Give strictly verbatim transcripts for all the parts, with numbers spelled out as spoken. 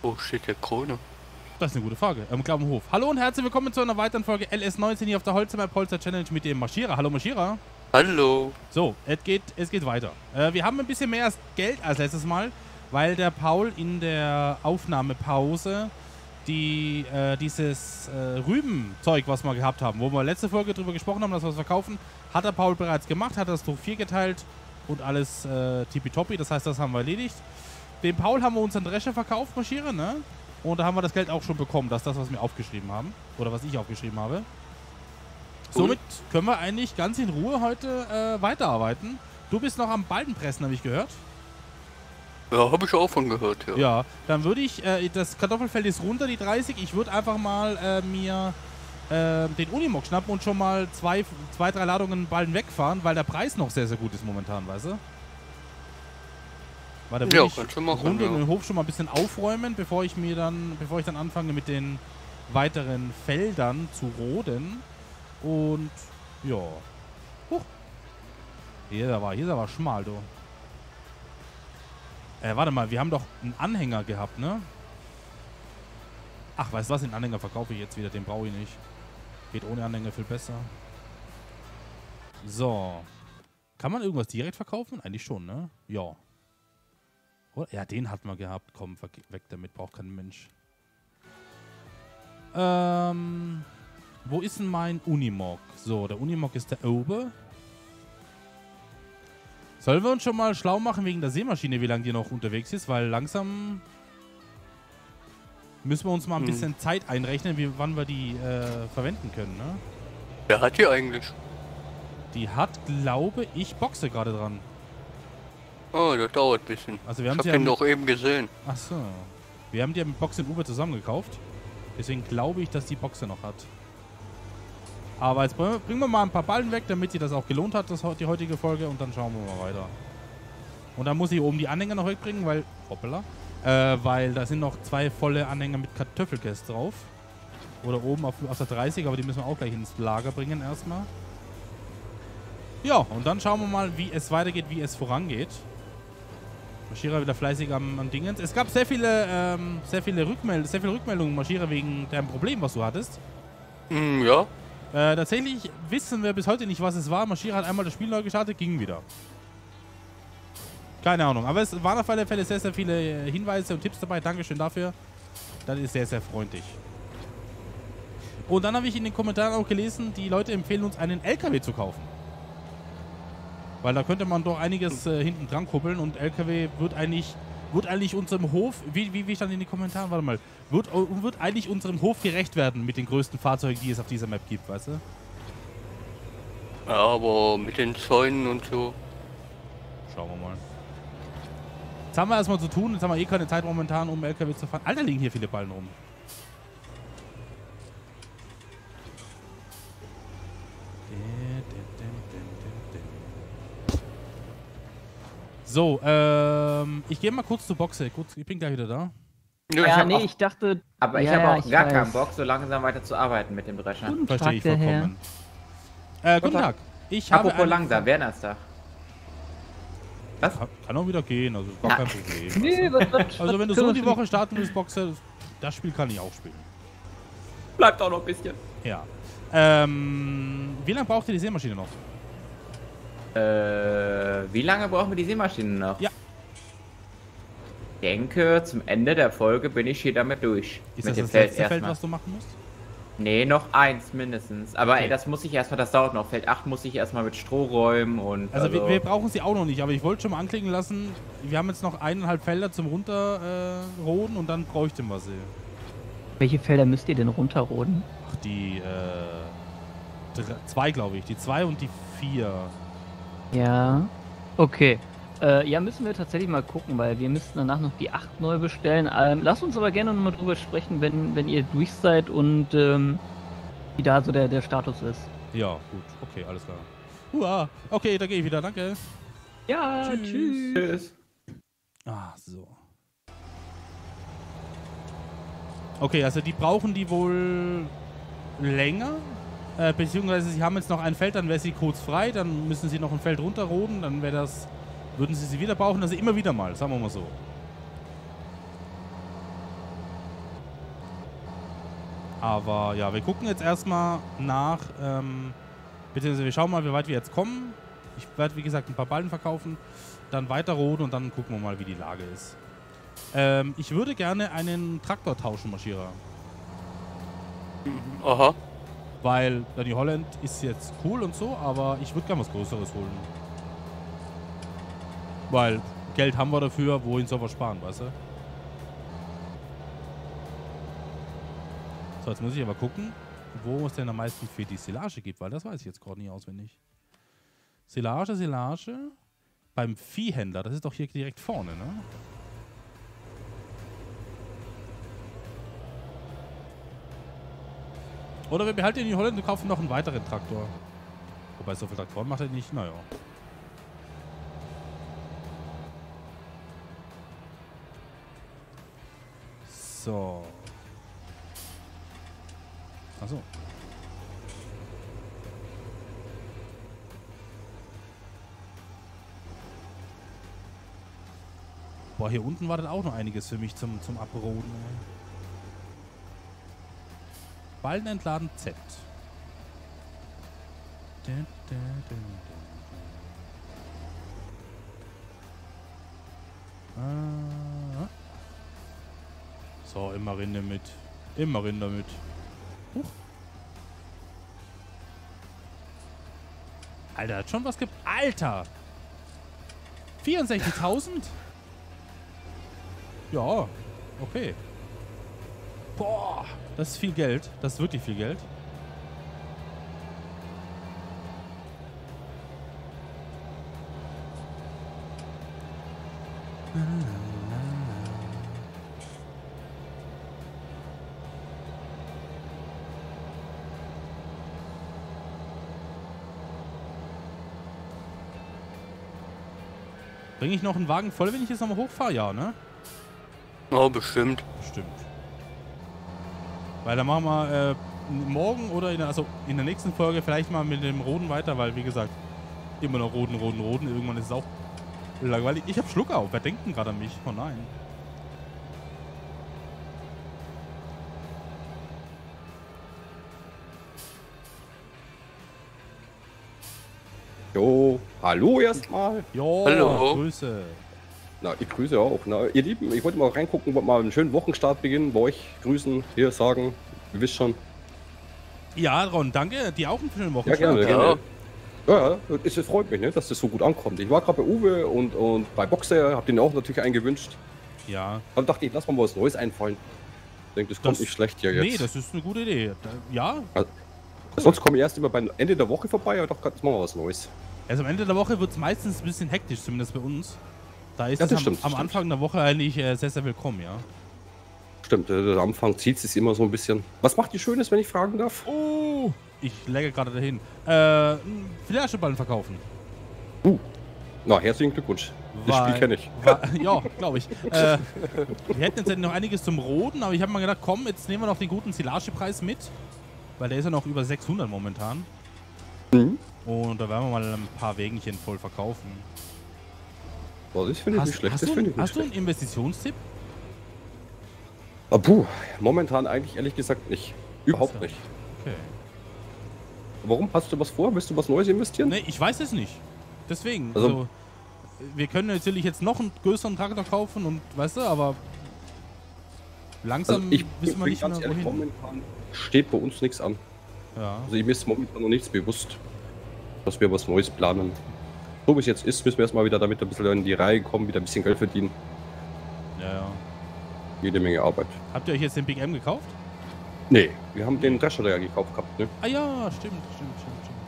Wo steht der Krone? Das ist eine gute Frage. Ähm, glaube im Hof. Hallo und herzlich willkommen zu einer weiteren Folge L S neunzehn hier auf der Holzheimer Polster Challenge mit dem Marschierer. Hallo Marschierer. Hallo. So, es geht, es geht weiter. Äh, wir haben ein bisschen mehr Geld als letztes Mal, weil der Paul in der Aufnahmepause die, äh, dieses äh, Rübenzeug, was wir gehabt haben, wo wir letzte Folge drüber gesprochen haben, dass wir es verkaufen, hat der Paul bereits gemacht, hat das durch vier geteilt und alles äh, tippitoppi. Das heißt, das haben wir erledigt. Dem Paul haben wir unseren Drescher verkauft, Marschierer, ne? Und da haben wir das Geld auch schon bekommen. Das ist das, was wir aufgeschrieben haben. Oder was ich aufgeschrieben habe. Somit können wir eigentlich ganz in Ruhe heute äh, weiterarbeiten. Du bist noch am Balkenpressen, habe ich gehört. Ja, habe ich auch von gehört, ja. Ja, dann würde ich, äh, das Kartoffelfeld ist runter, die dreißig. Ich würde einfach mal äh, mir äh, den Unimog schnappen und schon mal zwei, zwei, drei Ladungen Ballen wegfahren, weil der Preis noch sehr, sehr gut ist momentan, weißt du? Weil da würde Ja, ich kannst du machen, rund um ja. den Hof schon mal ein bisschen aufräumen, bevor ich mir dann, bevor ich dann anfange mit den weiteren Feldern zu roden. Und ja. Huch. Hier ist aber, hier ist aber schmal, du. Äh, warte mal, wir haben doch einen Anhänger gehabt, ne? Ach, weißt du was, den Anhänger verkaufe ich jetzt wieder, den brauche ich nicht. Geht ohne Anhänger viel besser. So. Kann man irgendwas direkt verkaufen? Eigentlich schon, ne? Ja. Oder? Ja, den hatten wir gehabt. Komm, weg damit, braucht kein Mensch. Ähm... Wo ist denn mein Unimog? So, der Unimog ist der oben. Sollen wir uns schon mal schlau machen wegen der Sämaschine, wie lange die noch unterwegs ist? Weil langsam müssen wir uns mal ein hm. bisschen Zeit einrechnen, wie, wann wir die äh, verwenden können, ne? Wer hat die eigentlich? Die hat, glaube ich, Boxe gerade dran. Oh, das dauert ein bisschen. Also wir haben ich sie hab ja den doch eben gesehen. Ach so. Wir haben die ja mit Boxe und Uwe zusammen gekauft. Deswegen glaube ich, dass die Boxe noch hat. Aber jetzt bringen wir mal ein paar Ballen weg, damit sich das auch gelohnt hat, das, die heutige Folge. Und dann schauen wir mal weiter. Und dann muss ich oben die Anhänger noch wegbringen, weil... Hoppala. Äh, weil da sind noch zwei volle Anhänger mit Kartoffelkäse drauf. Oder oben auf, auf der dreißig, aber die müssen wir auch gleich ins Lager bringen erstmal. Ja, und dann schauen wir mal, wie es weitergeht, wie es vorangeht. Marschierer wieder fleißig am, am Dingens. Es gab sehr viele, ähm, sehr viele Rückmeldungen, sehr viele Rückmeldungen, Marschierer, wegen deinem Problem, was du hattest. Hm, ja. Äh, tatsächlich wissen wir bis heute nicht, was es war. Marschierer hat einmal das Spiel neu gestartet, ging wieder. Keine Ahnung. Aber es waren auf alle Fälle sehr, sehr viele Hinweise und Tipps dabei. Dankeschön dafür. Das ist sehr, sehr freundlich. Und dann habe ich in den Kommentaren auch gelesen, die Leute empfehlen uns, einen L K W zu kaufen. Weil da könnte man doch einiges äh, hinten dran kuppeln und L K W wird eigentlich... Wird eigentlich unserem Hof, wie, wie, wie stand in den Kommentaren, warte mal, wird, wird eigentlich unserem Hof gerecht werden mit den größten Fahrzeugen, die es auf dieser Map gibt, weißt du? Ja, aber mit den Zäunen und so. Schauen wir mal. Jetzt haben wir erstmal zu tun, jetzt haben wir eh keine Zeit momentan, um L K W zu fahren. Alter, liegen hier viele Ballen rum. So, ähm, ich gehe mal kurz zur Boxe. Kurz, ich bin gleich wieder da. Ja, ich nee, auch, ich dachte... Aber ich ja, habe ja, auch ich gar weiß. keinen Bock, so langsam weiter zu arbeiten mit dem Drescher. Guten Verstehe ich Tag, der vollkommen. Äh, guten Tag. Ich habe Apropos einen- langsam, Wernerstag. Was? Kann auch wieder gehen, also gar Ja. kein Problem. Nee, was, was, Also wenn du was so können die wir Woche starten willst, Boxer, das Spiel kann ich auch spielen. Bleibt auch noch ein bisschen. Ja. Ähm, wie lange braucht ihr die Sämaschine noch? Äh, wie lange brauchen wir die Sämaschine noch? Ja. Ich denke, zum Ende der Folge bin ich hier damit durch. Ist mit das dem das Feld letzte Feld, erstmal. was du machen musst? Nee, noch eins mindestens. Aber Okay. ey, das muss ich erstmal, das dauert noch. Feld acht muss ich erstmal mit Stroh räumen und. Also, Also, wir, wir brauchen sie auch noch nicht, aber ich wollte schon mal anklicken lassen, wir haben jetzt noch eineinhalb Felder zum runterroden äh, und dann bräuchten wir sie. Welche Felder müsst ihr denn runterroden? Ach, die, äh, drei, zwei glaube ich, die zwei und die vier. Ja. Okay. Äh, ja, müssen wir tatsächlich mal gucken, weil wir müssen danach noch die acht neu bestellen. Ähm, lasst uns aber gerne nochmal drüber sprechen, wenn, wenn ihr durch seid und ähm, wie da so der, der Status ist. Ja, gut, okay, alles klar. Hua, okay, da gehe ich wieder, danke. Ja, Tschüss. tschüss. Tschüss. Ah, so. Okay, also die brauchen die wohl länger. Äh, beziehungsweise sie haben jetzt noch ein Feld, dann wäre sie kurz frei, dann müssen sie noch ein Feld runterroden, dann wäre das, würden sie sie wieder brauchen, also immer wieder mal, sagen wir mal so. Aber ja, wir gucken jetzt erstmal nach, ähm, beziehungsweise wir schauen mal, wie weit wir jetzt kommen. Ich werde, wie gesagt, ein paar Ballen verkaufen, dann weiter roden und dann gucken wir mal, wie die Lage ist. Ähm, ich würde gerne einen Traktor tauschen, Marschierer. Aha. Weil der New Holland ist jetzt cool und so, aber ich würde gerne was Größeres holen. Weil Geld haben wir dafür, wohin soll wir sparen, weißt du? So, jetzt muss ich aber gucken, wo es denn am meisten für die Silage gibt, weil das weiß ich jetzt gerade nicht auswendig. Silage, Silage. Beim Viehhändler, das ist doch hier direkt vorne, ne? Oder wir behalten den New Holland und kaufen noch einen weiteren Traktor. Wobei, so viel Traktoren macht er nicht, naja. So. Achso. Boah, hier unten war dann auch noch einiges für mich zum, zum Abroden. Ballen entladen Z. Da, da, da, da. Ah. So, immer Rinde mit. Immer Rinder mit. Huch. Alter, hat schon was gibt. Alter! vierundsechzigtausend? Ja, okay. Boah, das ist viel Geld. Das ist wirklich viel Geld. Bringe ich noch einen Wagen voll, wenn ich jetzt nochmal hochfahre? Ja, ne? Oh, bestimmt. Stimmt. Weil dann machen wir äh, morgen oder in der, also in der nächsten Folge vielleicht mal mit dem Roden weiter, weil wie gesagt, immer noch Roden, Roden, Roden. Irgendwann ist es auch langweilig. Ich hab Schluck auf. Wer denkt denn gerade an mich? Oh nein. Jo, hallo erstmal. Jo, Hallo. Grüße. Na, ich grüße auch. Na, ihr Lieben, ich wollte mal reingucken, wollte mal einen schönen Wochenstart beginnen, bei euch grüßen, hier sagen, ihr wisst schon. Ja, Ron, danke. Dir auch einen schönen Ja, Wochenstart. gerne, Ja. gerne. Ja, ja, es es freut mich, ne, dass das so gut ankommt. Ich war gerade bei Uwe und, und bei Boxer, hab den auch natürlich eingewünscht. Ja. Aber dachte ich, lass mal was Neues einfallen. Ich denke, das kommt Das- nicht schlecht hier jetzt. Nee, das ist eine gute Idee. Da, ja, Sonst komme ich erst immer beim Ende der Woche vorbei, aber doch, jetzt machen wir was Neues. also am Ende der Woche wird es meistens ein bisschen hektisch, zumindest bei uns. Da ist Ja, es das am, stimmt, das am stimmt. Anfang der Woche eigentlich äh, sehr, sehr willkommen, ja. Stimmt, äh, der Anfang zieht es immer so ein bisschen. Was macht ihr Schönes, wenn ich fragen darf? Oh, ich läge gerade dahin. Äh, Flascheballen verkaufen. Na, herzlichen Glückwunsch. Das Weil- Spiel kenne ich. War, ja, glaube ich. Äh, wir hätten jetzt noch einiges zum Roden, aber ich habe mal gedacht, komm, jetzt nehmen wir noch den guten Silagepreis mit. Weil der ist ja noch über sechshundert momentan. Mhm. Und da werden wir mal ein paar Wägenchen voll verkaufen. Boah, das finde ich nicht schlecht. hast, Das du, finde einen- ich nicht hast du schlecht. einen Investitionstipp? Ah, puh, momentan eigentlich ehrlich gesagt nicht. Überhaupt Ach so. nicht. Okay. Warum? Hast du was vor? Willst du was Neues investieren? Nee, ich weiß es nicht. Deswegen. Also- Also, wir können natürlich jetzt noch einen größeren Traktor kaufen und, weißt du, aber langsam Also ich wissen wir bin nicht ganz mehr, ehrlich, wohin. momentan steht bei uns nichts an. Ja. Also mir ist momentan noch nichts bewusst, dass wir was Neues planen. So wie es jetzt ist, müssen wir erstmal wieder damit ein bisschen in die Reihe kommen, wieder ein bisschen Geld verdienen. ja, ja. Jede Menge Arbeit. Habt ihr euch jetzt den Big M gekauft? Nee, wir haben den Drescher da ja gekauft gehabt, ne? Ah ja, stimmt, stimmt, stimmt, stimmt.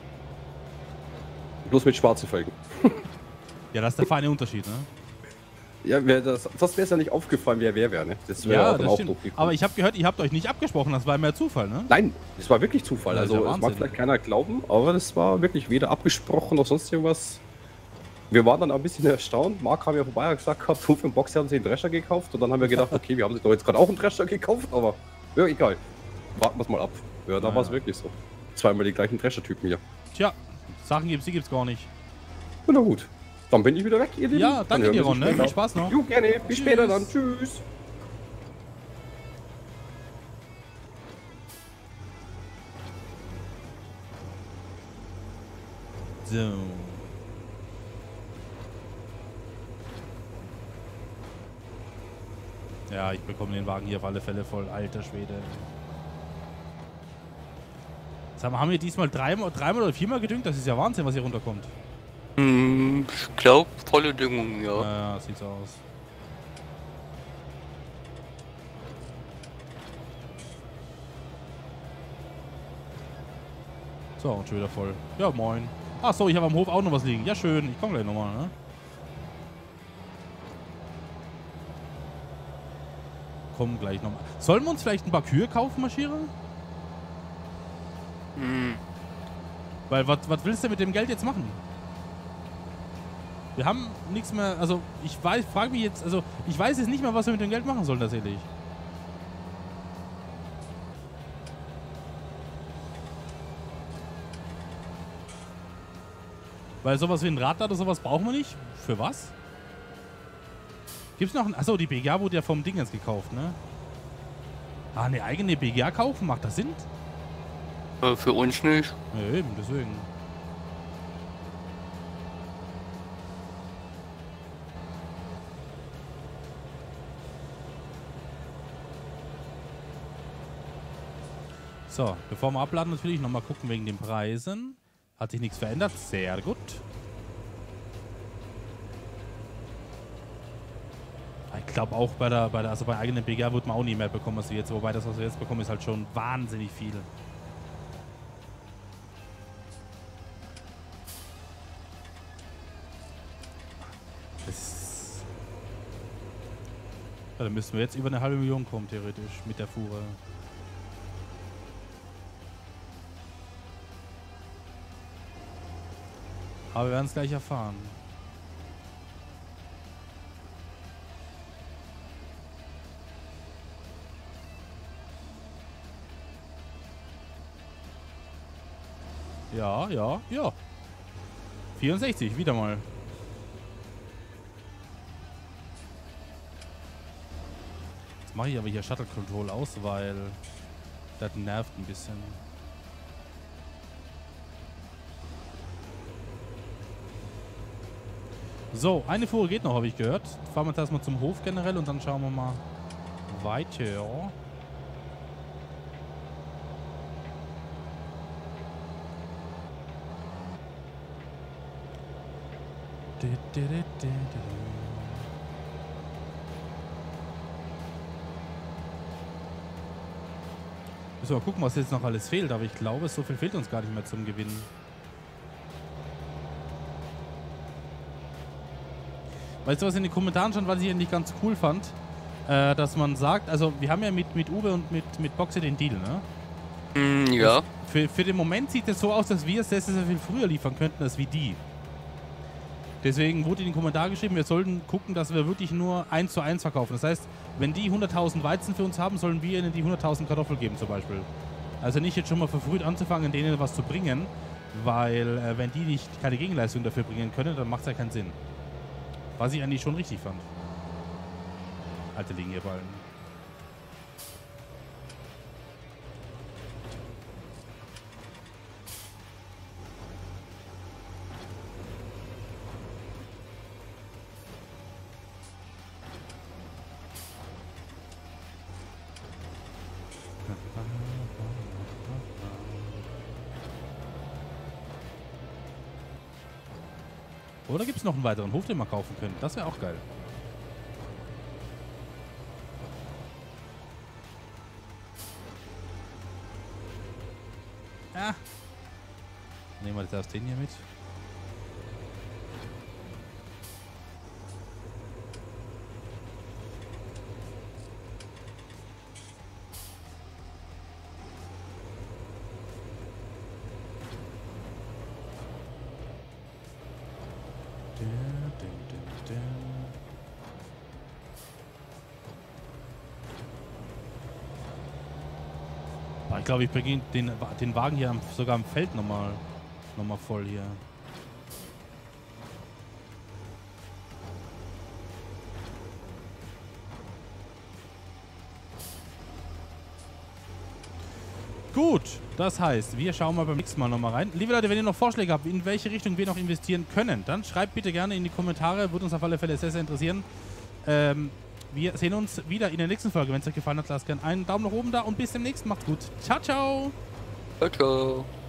Bloß mit schwarzen Felgen. Ja, das ist der feine Unterschied, ne? Ja, wär das, das wäre es ja nicht aufgefallen, wer wer wäre, ne? Das wäre Ja, auf den das stimmt. Aufdruck gekommen. Aber ich habe gehört, ihr habt euch nicht abgesprochen, das war mehr Zufall, ne? Nein, das war wirklich Zufall. Das ist ja Also, es Wahnsinn. mag vielleicht keiner glauben, aber das war wirklich weder abgesprochen noch sonst irgendwas. Wir waren dann ein bisschen erstaunt. Marc kam ja vorbei und gesagt, gehabt, du für den Boxer haben sie einen Drescher gekauft. Und dann haben wir gedacht, okay, wir haben sich doch jetzt gerade auch einen Drescher gekauft, aber ja, egal. Warten wir es mal ab. Ja, da Ja, war es ja. wirklich so. Zweimal die gleichen Drescher-Typen hier. Tja, Sachen gibt's, die gibt's gar nicht. Na gut, dann bin ich wieder weg, ihr Lieben. Ja, Dann danke hören dir, wir Ron, uns ne? später. Viel Spaß noch. Jo, gerne. Bis Tschüss. später dann. Tschüss. So. Ja, ich bekomme den Wagen hier auf alle Fälle voll. Alter Schwede. Jetzt haben, haben wir diesmal dreimal, dreimal oder viermal gedüngt. Das ist ja Wahnsinn, was hier runterkommt. Hm, ich glaube, volle Düngung, ja. Ja, ja, sieht so aus. So, und schon wieder voll. Ja, moin. Ach so, ich habe am Hof auch noch was liegen. Ja, schön. Ich komme gleich nochmal, ne? Kommen gleich nochmal. Sollen wir uns vielleicht ein paar Kühe kaufen, Maschierer? Hm. Weil, was willst du mit dem Geld jetzt machen? Wir haben nichts mehr, also ich weiß, frage mich jetzt, also ich weiß jetzt nicht mehr, was wir mit dem Geld machen sollen tatsächlich. Weil sowas wie ein Rad oder sowas brauchen wir nicht. Für was? Gibt's noch ein, achso, die B G A wurde ja vom Ding jetzt gekauft, ne? Ah, eine eigene B G A kaufen, macht das Sinn? Äh, für uns nicht. Ja, eben, deswegen. So, bevor wir abladen, natürlich nochmal gucken wegen den Preisen. Hat sich nichts verändert. Sehr gut. Ich glaube auch bei der, bei der, also bei eigenen B G A wird man auch nie mehr bekommen, als wir jetzt. Wobei das, was wir jetzt bekommen, ist halt schon wahnsinnig viel. Das ist ja, dann müssten wir jetzt über eine halbe Million kommen, theoretisch, mit der Fuhre. Aber wir werden es gleich erfahren. Ja, ja, ja. vierundsechzig, wieder mal. Jetzt mache ich aber hier Shuttle Control aus, weil das nervt ein bisschen. So, eine Fuhre geht noch, habe ich gehört. Fahren wir jetzt erstmal zum Hof generell und dann schauen wir mal weiter. Müssen wir mal gucken, was jetzt noch alles fehlt, aber ich glaube, so viel fehlt uns gar nicht mehr zum Gewinnen. Weißt du, was in den Kommentaren stand, was ich eigentlich ganz cool fand? Äh, dass man sagt, also wir haben ja mit, mit Uwe und mit, mit Boxe den Deal, ne? Hm, ja. Für, für den Moment sieht es so aus, dass wir es sehr, sehr viel früher liefern könnten, als wie die. Deswegen wurde in den Kommentaren geschrieben, wir sollten gucken, dass wir wirklich nur eins zu eins verkaufen. Das heißt, wenn die hunderttausend Weizen für uns haben, sollen wir ihnen die hunderttausend Kartoffeln geben zum Beispiel. Also nicht jetzt schon mal verfrüht anzufangen, denen was zu bringen, weil äh, wenn die nicht keine Gegenleistung dafür bringen können, dann macht es ja keinen Sinn. Was ich eigentlich schon richtig fand. Alte Linierballen. Oder gibt es noch einen weiteren Hof, den wir kaufen können? Das wäre auch geil. Ah. Nehmen wir jetzt erst den hier mit. Ich glaube, ich bringe den, den Wagen hier am, sogar am Feld nochmal noch mal voll hier. Gut, das heißt, wir schauen mal beim nächsten Mal nochmal rein. Liebe Leute, wenn ihr noch Vorschläge habt, in welche Richtung wir noch investieren können, dann schreibt bitte gerne in die Kommentare, würde uns auf alle Fälle sehr, sehr interessieren. Ähm, wir sehen uns wieder in der nächsten Folge. Wenn es euch gefallen hat, lasst gerne einen Daumen nach oben da und bis demnächst. Macht's gut. Ciao, ciao. Ciao, ciao.